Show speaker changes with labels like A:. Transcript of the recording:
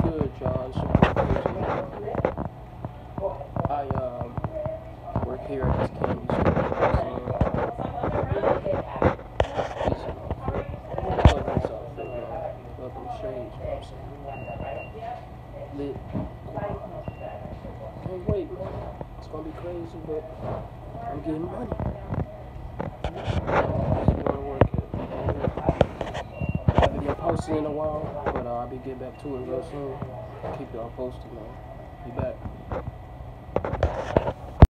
A: good, y'all? It's your boy KJ. I work here at this candy store. You know what I'm saying? Peace and love. Love this outfit, man. Love them shades, you know what I'm saying? Lit. Can't wait, man. It's gonna be crazy, but I'm getting money. That's where I work at. I haven't been posting in a while, but I'll be getting back to it real soon. Keep y'all posted, man. Be back.